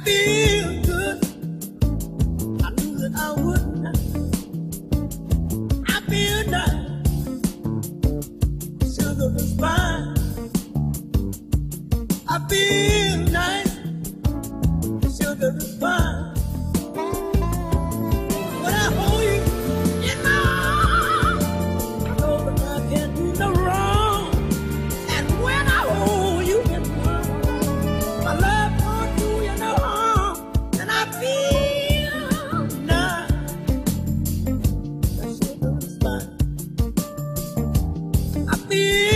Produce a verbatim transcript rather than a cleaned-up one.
feel good. I knew that I would. I feel nice. Sugar was fine. I feel nice. Sugar was fine. When I hold you in my arms, I know that I can't do no wrong. And when I hold you in my arms, my love won't do you no harm. And I feel nice. That sugar was fine. I feel